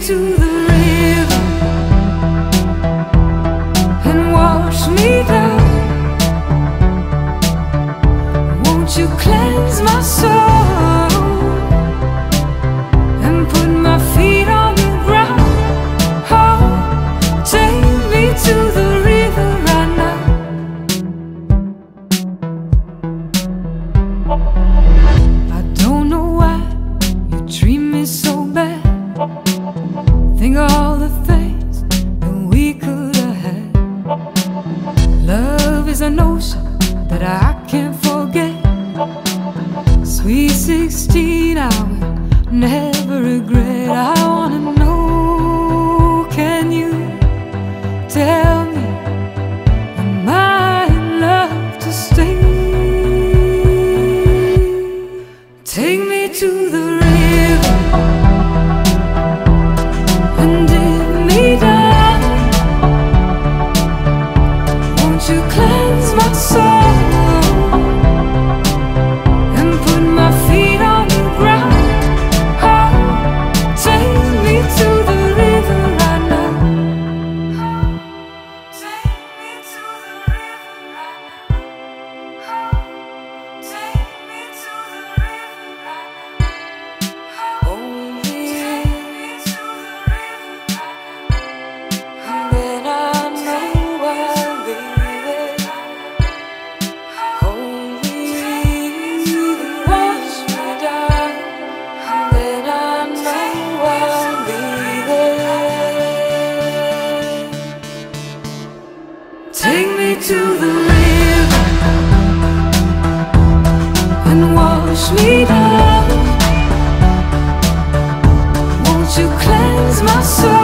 to the river and wash me down. Won't you cleanse my soul and put my feet on the ground? Oh, take me to the river right now. I don't know why you treat me so bad. Think of all the things that we could have had. Love is an ocean that I can't forget. Sweet 16, I will never regret. I wanna know, can you tell me, am I in love to stay? Take me to the river and dip me down. Won't you cleanse my soul and put my feet on the ground? Oh, take me to the river right now. Oh, take me to the river right now. Oh, take me to the river right now. Only take me to the river right now. And then I know I'll be there. Only wash me down. And then I know I'll be there. Take me to the river and wash me down. Won't you cleanse my soul